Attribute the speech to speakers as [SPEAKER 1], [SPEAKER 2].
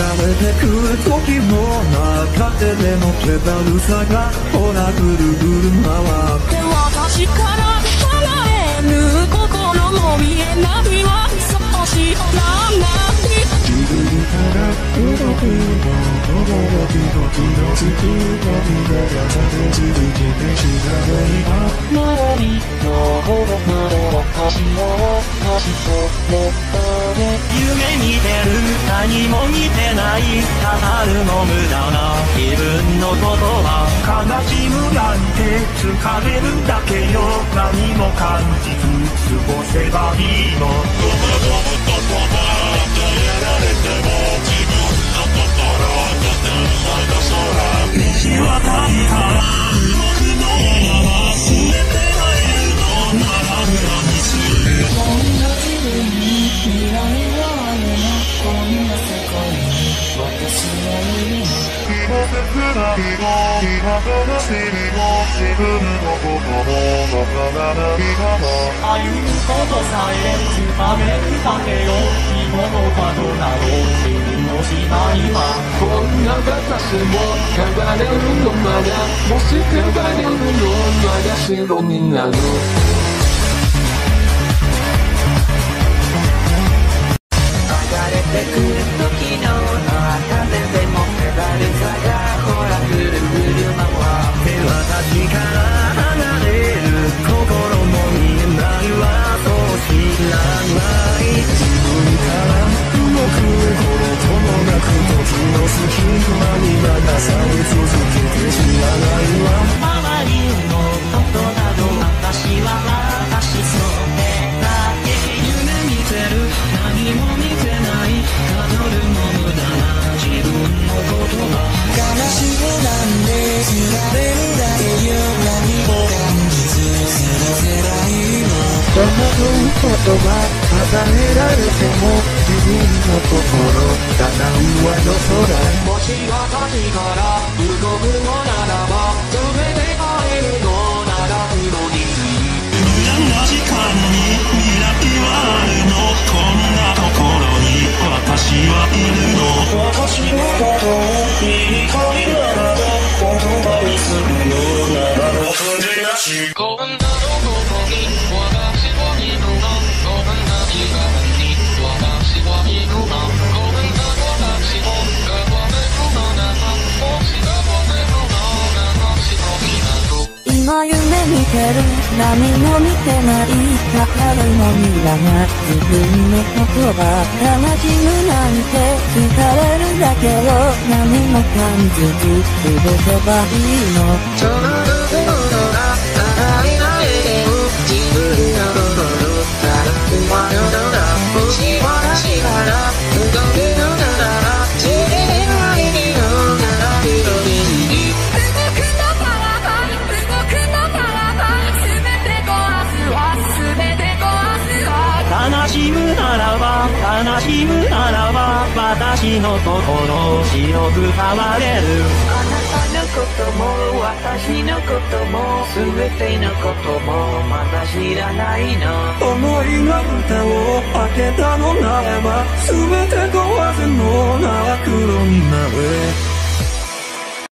[SPEAKER 1] れてくる時も中手でのペダルさがほらぐるぐる回って
[SPEAKER 2] 私から離れる心も見えないわそう知らない
[SPEAKER 1] 自分から動く驚き時の月のvidaが立て続けて知らないわ
[SPEAKER 2] 周りのほどまで私を走って
[SPEAKER 3] 夢見てる何も見てない語るの無駄な自分の言葉悲しむなんて疲れるだけよ何も感じず過ごせばいいのやられても自分の心とただ空道はないから僕のまま全てがいるのなら裏にする
[SPEAKER 2] こんな自分に未来はあるのこんな世界に私はいるの
[SPEAKER 1] 今切ないの今悲しみも自分のこともわからないまま
[SPEAKER 3] 歩むことさえ疲れるだけよ今の角だろう自分のしたいは
[SPEAKER 4] こんな私も変われるのまだもし変われるのまだ白になる
[SPEAKER 2] 流れてくる時の中ででもペダルさがほらぐるぐる回って
[SPEAKER 1] 私から離れる心も見えないわそう知らない自分から動くこともなく時の隙間に流され続けて知らないわ
[SPEAKER 3] 周りのことなど私は私それだけ
[SPEAKER 2] 夢見てる何も見てないたどるの無駄な自分の言葉悲しくなんで知られるだけよ何も感じず過ごせないの
[SPEAKER 1] 戸惑う言葉与えられても自分の心ただ上の空
[SPEAKER 4] もし私から動くのならば全て変えるのなら黒にする
[SPEAKER 3] 無駄な時間に未来はあるのこんなところに私はいるの
[SPEAKER 1] 私のことを言いたいならば言葉にするのならばそれなし
[SPEAKER 2] こんなところに私はいるのこんな時間に私はいるのこんな私を変われるのならもし変われるのなら白になる今夢見てる何も見てないかかるのにだな自分の言葉悲しむなんて疲れるだけよ何も感じず過ごせばいいのその部分が与えられてる自分の心から奪うのだもし私から動くのなら全てがいいのなら広げる動くのならば動くのならば全て壊すわ全て壊すわ
[SPEAKER 3] 悲しむならば悲しむならば私の心白く変われる
[SPEAKER 2] あなたのことも私のことも全てのこともまだ知らないの
[SPEAKER 1] 思いが蓋を開けたのならば全て壊すのなら黒になれ